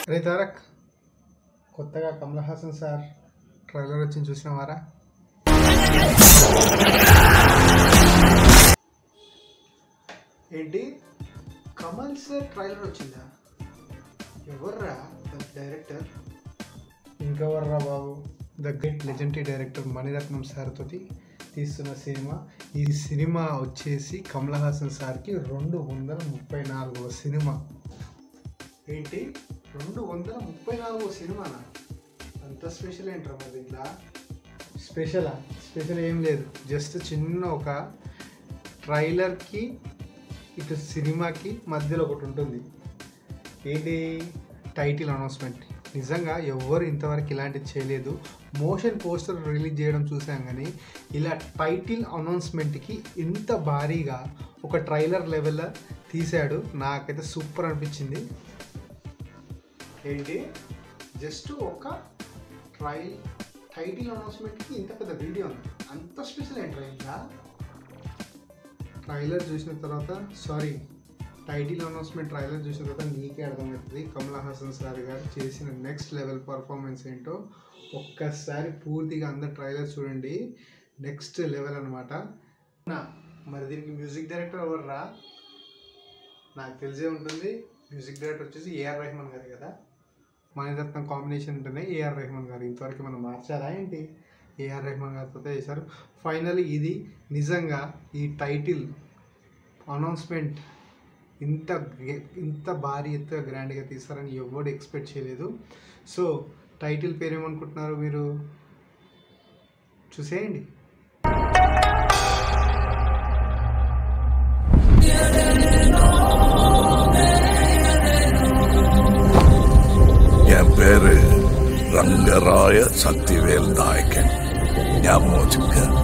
అరే తారక్, కొత్తగా Kamal Haasan sir trailer వచ్చింది, చూసినవారా? ఏంటి, కమల్ సార్ ట్రైలర్ వచ్చిందా? ఎవర్రా డైరెక్టర్? ఇంకెవర్రా బాబు, the great legendary director Mani Ratnam sir తోటి తీస్తున్న సినిమా. ఈ సినిమా వచ్చేసి కమల్ హాసన్ సార్కి 234వ సినిమా. ఏంటి, 234వ సినిమానా? అంత స్పెషల్ ఏంట్రా మరి ఇట్లా? స్పెషల్ ఏం లేదు, జస్ట్ చిన్న ఒక ట్రైలర్కి ఇటు సినిమాకి మధ్యలో ఒకటి ఉంటుంది. ఏంటి, టైటిల్ అనౌన్స్మెంట్. నిజంగా ఎవ్వరు ఇంతవరకు ఇలాంటిది చేయలేదు. మోషన్ పోస్టర్ రిలీజ్ చేయడం చూసాం, కానీ ఇలా టైటిల్ అనౌన్స్మెంట్కి ఇంత భారీగా ఒక ట్రైలర్ లెవెల్లో తీశాడు. నాకైతే సూపర్ అనిపించింది. ఏంటి, జస్ట్ ఒక టైటిల్ అనౌన్స్మెంట్కి ఇంత పెద్ద వీడియో ఉంది. అంత స్పెషల్ ఏంట్రా ఇంకా? టైటిల్ అనౌన్స్మెంట్ ట్రైలర్ చూసిన తర్వాత నీకే అర్థమవుతుంది కమల్ హాసన్ సార్ గారు చేసిన నెక్స్ట్ లెవెల్ పర్ఫార్మెన్స్ ఏంటో. ఒక్కసారి పూర్తిగా అందరు ట్రైలర్ చూడండి, నెక్స్ట్ లెవెల్ అనమాట. మరి దీనికి మ్యూజిక్ డైరెక్టర్ ఎవర్రా? నాకు తెలిసే ఉంటుంది. మ్యూజిక్ డైరెక్టర్ వచ్చేసి ఏఆర్ రెహమాన్ గారు కదా. మణిరత్నం కాంబినేషన్ ఉంటేనే ఏఆర్ రెహమాన్ గారు. ఇంతవరకు మనం మార్చారా ఏంటి? ఏఆర్ రెహమాన్ గారితో చేశారు. ఫైనల్లీ ఇది నిజంగా ఈ టైటిల్ అనౌన్స్మెంట్ ఇంత భారీ ఎత్తుగా గ్రాండ్గా తీస్తారని ఎవరు ఎక్స్పెక్ట్ చేయలేదు. సో టైటిల్ పేరు ఏమనుకుంటున్నారు మీరు? చూసేయండి. என் பேரு ரங்கராய சக்திவேல் நாயக்கன். ஞாபகம் வச்சுக்க.